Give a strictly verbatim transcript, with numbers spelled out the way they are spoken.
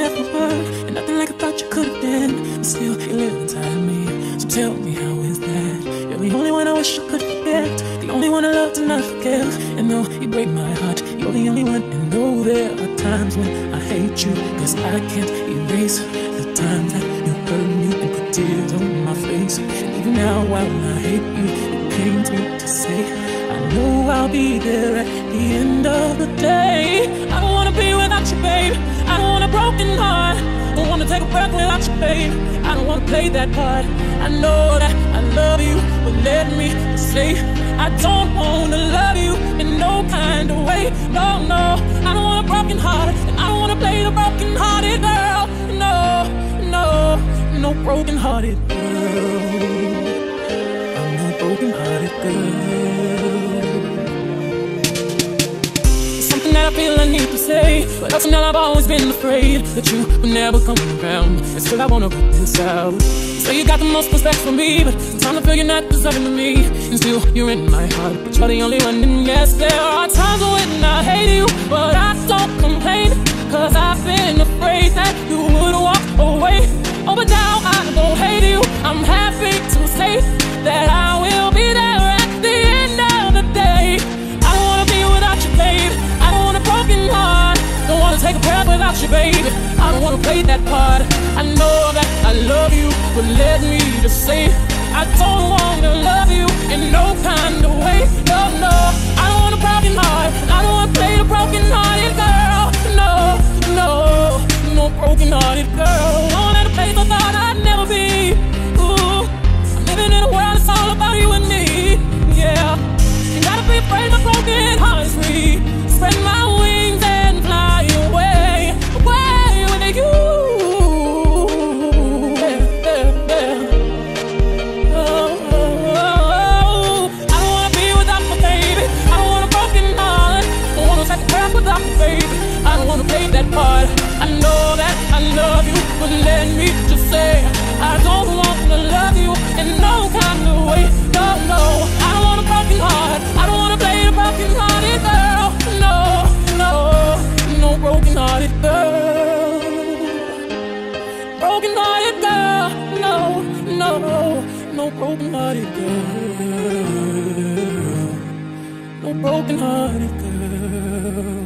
never were, and nothing like I thought you could have been. But still, you live inside me. So tell me, how is that? You're the only one I wish I could forget, the only one I love to not forgive. And though you break my heart, you're the only one. And though there are times when I hate you, cause I can't erase the times that you hurt me and put tears on my face. And even now, while I hate you, it pains me to say I know I'll be there at the end of the day. I don't wanna be without you, babe. I don't want a broken heart. I don't wanna take a breath without you, babe. I don't wanna play that part. I know that I love you, but let me say I don't wanna love you in no kind of way. No, no, I don't want a broken heart, and I don't wanna play the broken-hearted girl. No, no, no broken-hearted girl. I'm no broken-hearted girl. Something that I feel I need to say, but something that I've always been afraid that you would never come around. And still I wanna put this out. So you got the most respect for me, but sometimes I feel you're not deserving of me. And still you're in my heart, but you're the only one. And yes, there are times when I hate you, but I don't complain, cause I've been afraid that you would walk away. Oh, but now I don't hate you. I'm happy to say that I will be there at the end of the day. I don't wanna be without you, babe. I don't want a broken heart. Don't wanna take a breath without you, baby. I don't wanna play that part. I know that I love you, but let me just say I don't wanna love you in no kind of way. No, no, I don't want a broken heart. I don't wanna play the broken-hearted girl. No, no, no broken-hearted girl. Going at a place I thought I'd never be. Ooh, I'm living in a world that's all about you and me. Yeah, you gotta be afraid my broken heart is free. Spread my wings and fly away, away with you. Yeah, yeah, yeah. Oh, oh, oh. I don't wanna be without my baby. I don't want a broken heart. I don't wanna take a breath without my baby. I don't wanna play that part. I know that I love you, but let me just say I don't wanna love you in no kind of way. No, no, I don't want a broken heart. I don't wanna play the broken-hearted girl. No, no, no broken-hearted girl. Broken-hearted girl. No, no, no broken-hearted girl. No broken-hearted girl.